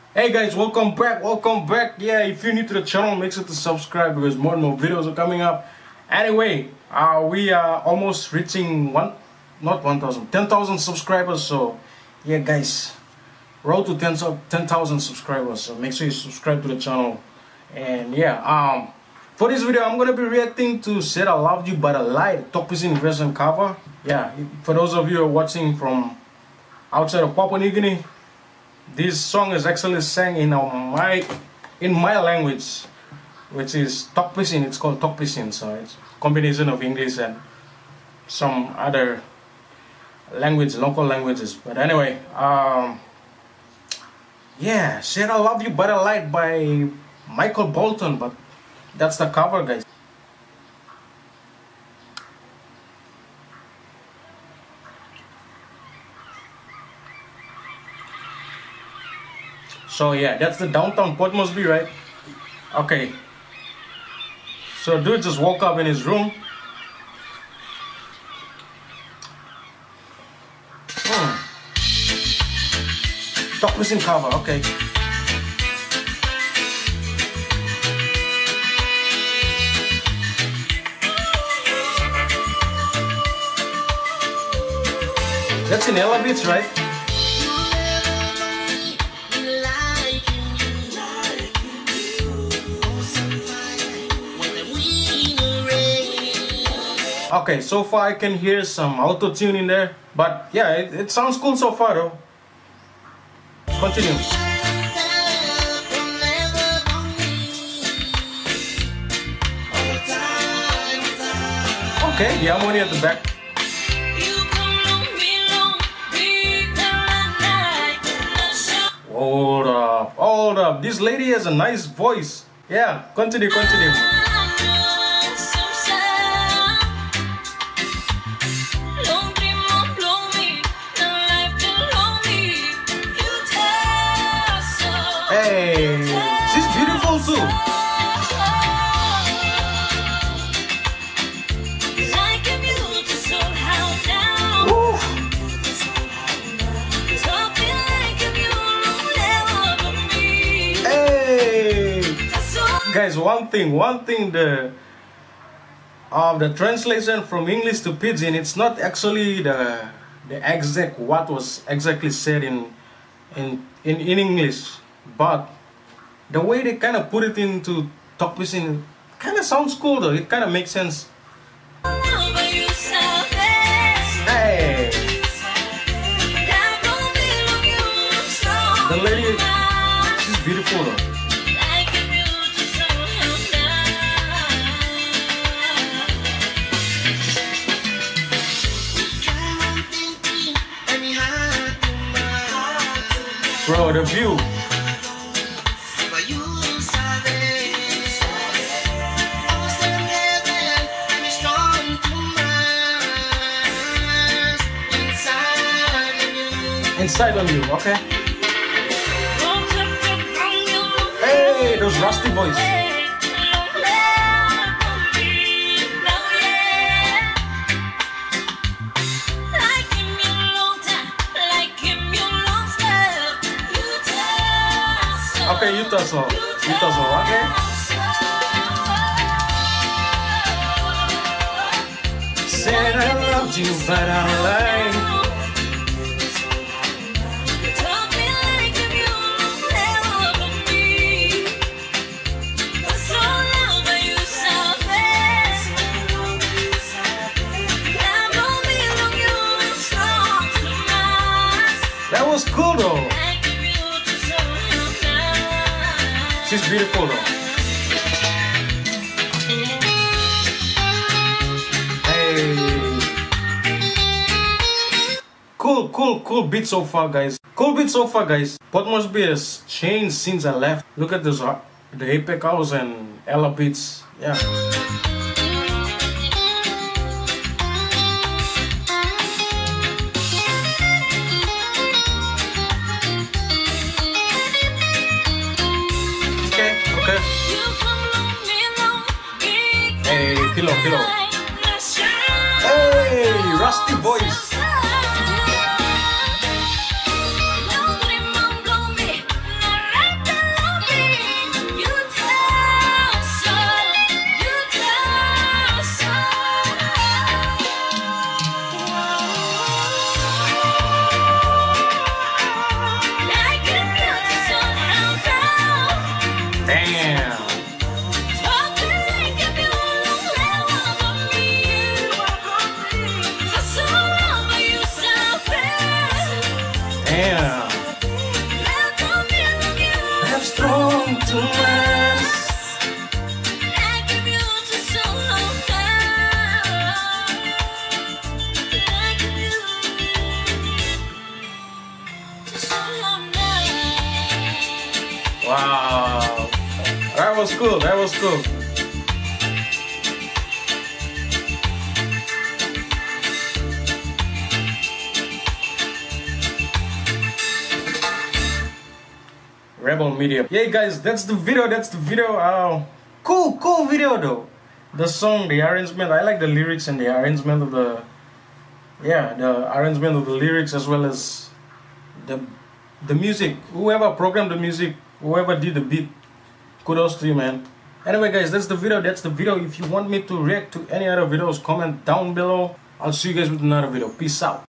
Hey guys, welcome back. Yeah, if you're new to the channel, make sure to subscribe because more and more videos are coming up. Anyway, we are almost reaching 10,000 subscribers. So yeah guys, road to 10,000 subscribers. So make sure you subscribe to the channel. And yeah, for this video I'm gonna be reacting to Said I Loved You by The Light, Tokpisin version cover. Yeah, for those of you who are watching from outside of Papua New Guinea, this song is actually sang in my language, which is Tokpisin. It's called Tokpisin, so it's a combination of English and some other language, local languages. But anyway, yeah, Said I Love You by The Light by Michael Bolton, but that's the cover, guys. So yeah, that's the downtown Port Moresby, right? Okay. So dude just woke up in his room. Tokpisin cover, okay. That's in Ella Beach, right? Okay, so far I can hear some auto-tune in there, but yeah, it sounds cool so far though. Continue. Okay, the harmony at the back. Hold up, this lady has a nice voice. Yeah, continue. Hey, she's beautiful too. Woo. Hey, guys, one thing, the translation from English to Pidgin, it's not actually the exact what was exactly said in English. But the way they kind of put it into Tokpisin kind of sounds cool though. It kind of makes sense. Hey, the lady, she's beautiful though. Bro, the view. Inside on you, okay? Hey, those rusty boys. Okay, you tussle, okay? Said I loved you, but I lied. That was cool though. She's beautiful though. Hey. Cool beat so far, guys. Port Moresby has changed since I left. Look at this, the Apex House and Ella Beats. Yeah. Okay. Hey, pillow. Hey, rusty boys. too much. I give you to so long now. I give you to so long now. Wow. That was cool. That was cool. Rebel Media. Yeah, guys, that's the video. That's the video. Cool video though. The song, the arrangement. I like the lyrics and the arrangement of the. Yeah, the arrangement of the lyrics as well as the music. Whoever programmed the music, whoever did the beat, kudos to you, man. Anyway, guys, that's the video. That's the video. If you want me to react to any other videos, comment down below. I'll see you guys with another video. Peace out.